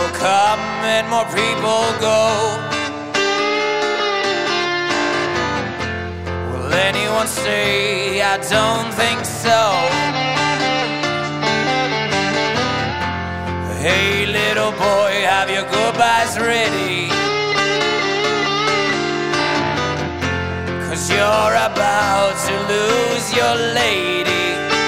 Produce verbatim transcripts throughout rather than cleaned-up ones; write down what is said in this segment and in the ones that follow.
come and more people go. Will anyone stay? I don't think so. Hey little boy, have your goodbyes ready, 'cause you're about to lose your lady.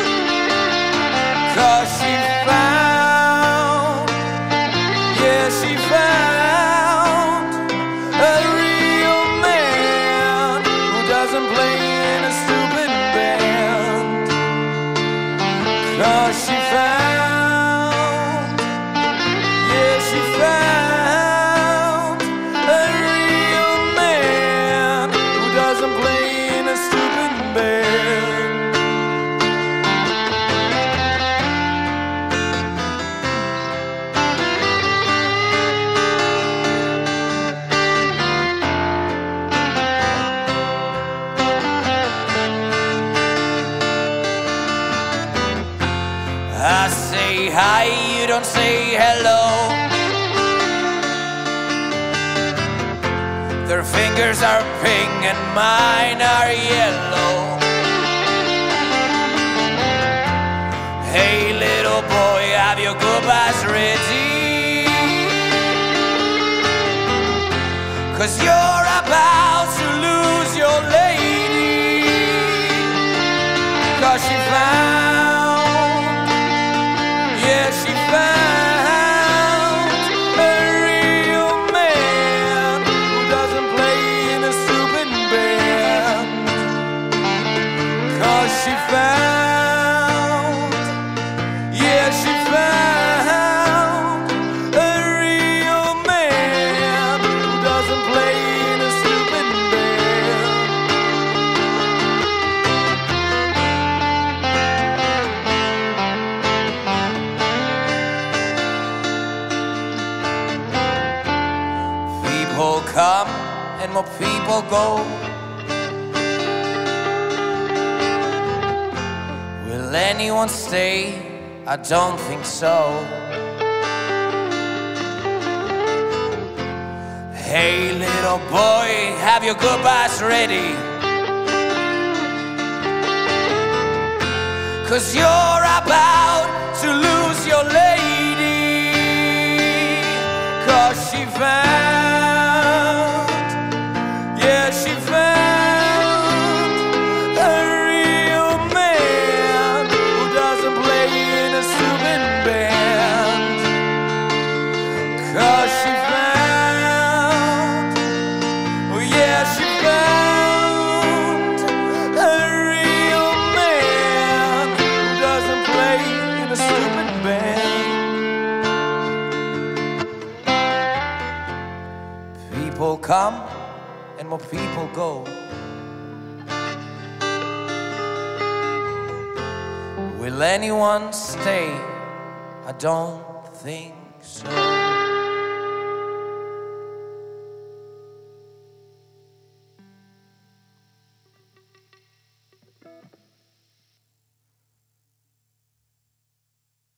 'Cause she found, yeah, she found a real man who doesn't play in a stupid band. 'Cause she found, yeah, she found a real man who doesn't play in a stupid band. I say hi, you don't say hello. Their fingers are pink and mine are yellow. Hey little boy, have your goodbyes ready, 'cause you're about to lose your lady. 'Cause she found, yeah, she found a real man who doesn't play in a stupid band. 'Cause she found, yeah, she found a real man who doesn't play in a stupid band. People come and more people go. Will anyone stay? I don't think so. Hey little boy, have your goodbyes ready, 'cause you're about to lose your lady. 'Cause she found, yeah, she found a real man who doesn't play in a stupid band. 'Cause she found, oh yeah, she found a real man who doesn't play in a stupid band. People come and more people go. Will anyone stay? I don't think so.